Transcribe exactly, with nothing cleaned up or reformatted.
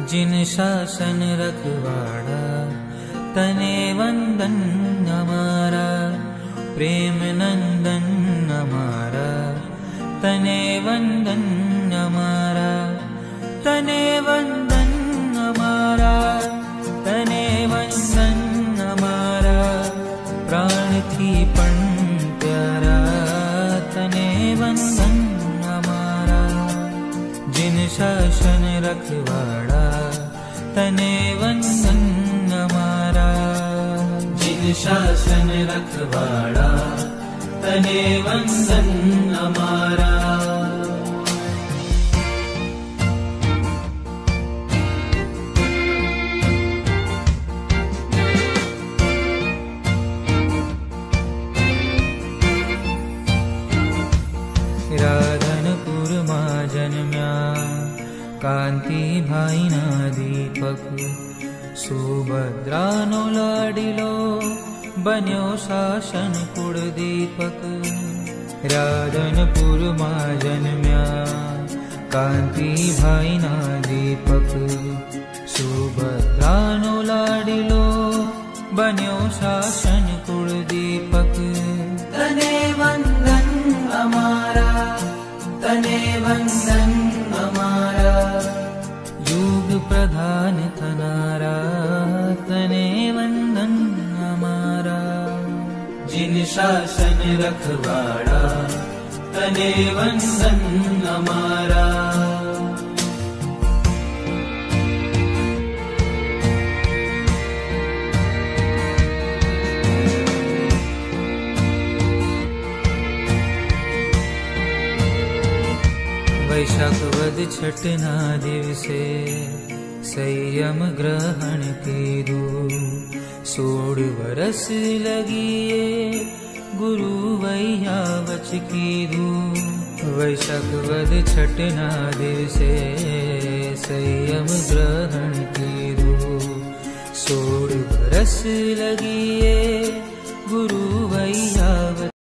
जिन शासन रखवाड़ा तने वंदन हमारा, प्रेम नंदन हमारा तने वंदन हमारा, तने वंदन हमारा, तने वंदन हमारा, प्राण थी पण प्यारा तने वंदन हमारा। जिन शासन रखवाड़ा तने वंदन हमारा, जिन शासन रखवाड़ा तने वंदन हमारा। राधनपुर मां जन्म्या कांती भाईना दीपक, सुभद्रानो लाडीलो बन्यो शासन कुळ दीपक। राधनपुर मां जन्म्या कांती भाईना दीपक, सुभद्रानो लाडीलो बन्यो शासन कुळ दीपक। तने वंदन हमारा, तने वंदन हमारा, युग प्रधान थनारा तने वंदन हमारा। जिन शासन रखवाड़ा तने वंदन हमारा। वैशाख वद छठना दिवसे संयम ग्रहण कीधु, सोળ वरस लगिए गुरु वैया वच कीधु। वैशाख वद छठना दिवसे संयम ग्रहण कीधु, सोળ वरस लगिए गुरु वैया